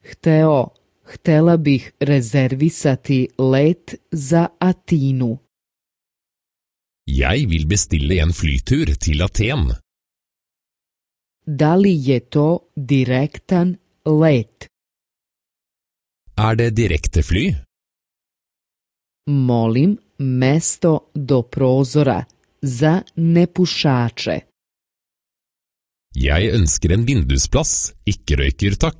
Htela bih rezervisati let za Atinu. Jeg vil bestille en flytur til Aten. Da li je to direktan let? Det direkte fly? Molim mesto do prozora za nepušače. Jeg ønsker en vindusplass, ikke røyker takk.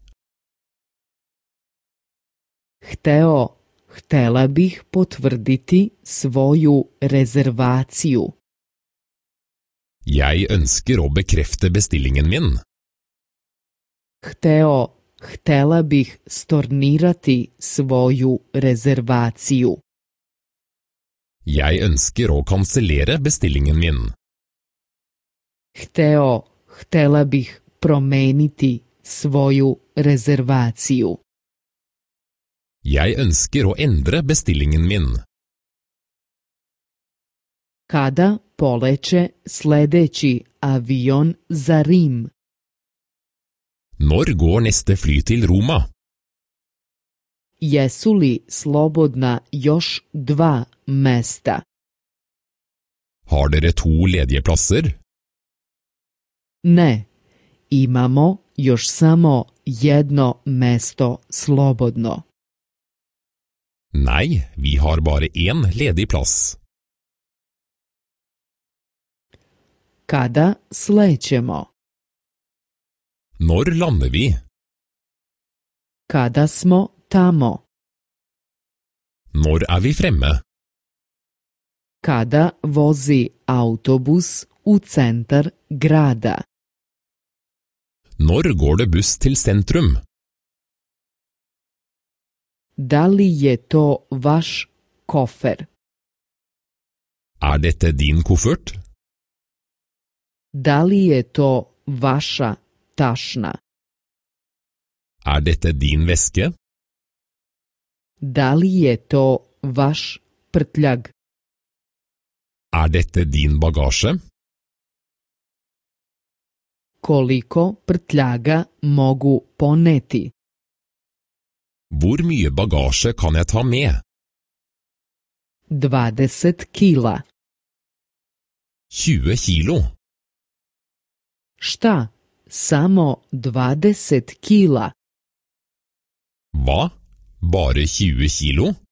Htela bih potvrditi svoju rezervaciju. Jeg ønsker å bekrefte bestillingen min. Htela bih stornirati svoju rezervaciju. Jeg ønsker å kansellere bestillingen min. Htela bih promeniti svoju rezervaciju. Jeg ønsker å endre bestillingen min. Kada poleće sledeći avion za Rim? Når går neste fly til Roma? Jesu li slobodna još 2 mesta? Har dere 2 ledige plasser? Ne, imamo još samo 1 mesto slobodno. Nei, vi har bare 1 ledig plass. Kada slećemo? Når lander vi? Kada smo tamo? Når vi fremme? Kada vozi autobus u centar grada? Når går det buss til sentrum? Da li je to vaš kofer? Dette din koffert? Da li je to vaša tašna? Dette din veske? Da li je to vaš prtljag? Dette din bagasje? Koliko prtljaga mogu poneti? Hvor mye bagasje kan jeg ta med? 20 kila. 20 kilo? Šta? Samo 20 kila? Hva? Bare 20 kilo?